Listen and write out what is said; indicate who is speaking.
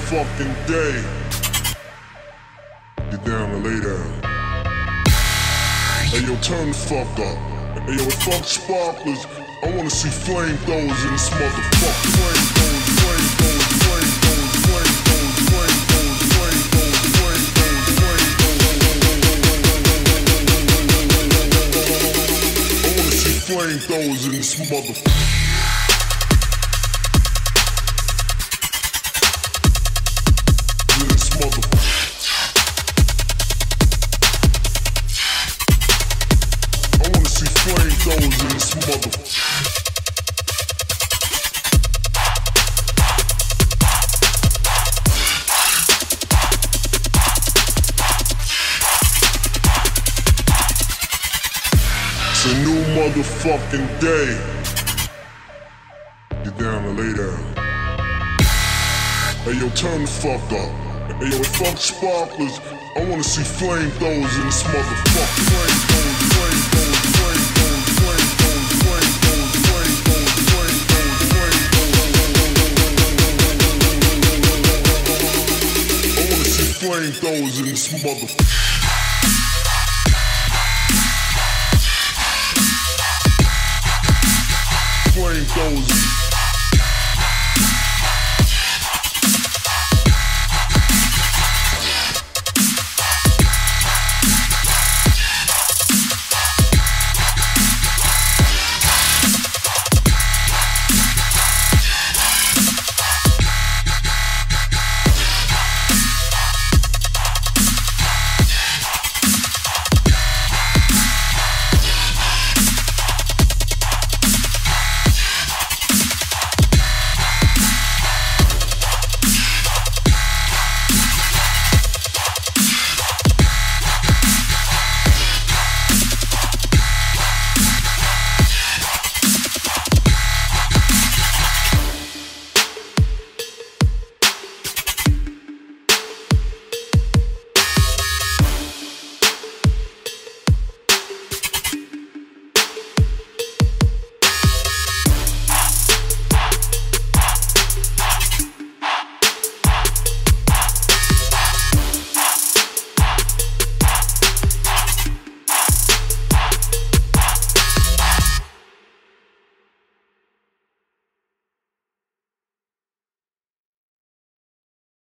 Speaker 1: motherfucking day. Get down and lay down. Hey yo, turn the fuck up. Hey yo, fuck sparklers. I wanna see flamethrowers in this motherfucker. Flamethrowers, flamethrowers, flamethrowers, flamethrowers, flamethrowers, flamethrowers, flamethrowers. I wanna see flamethrowers in this motherfucker. Flamethrowers in this motherfucker. It's a new motherfucking day. Get down and lay down. Hey yo, turn the fuck up. Hey yo, fuck sparklers. I wanna see flamethrowers in this motherfucker. Flamethrowers, flamethrowers, flamethrowers, flamethrowers, flamethrowers, flamethrowers, flamethrowers, flamethrowers. I wanna see flamethrowers in this motherfucker. Flamethrowers.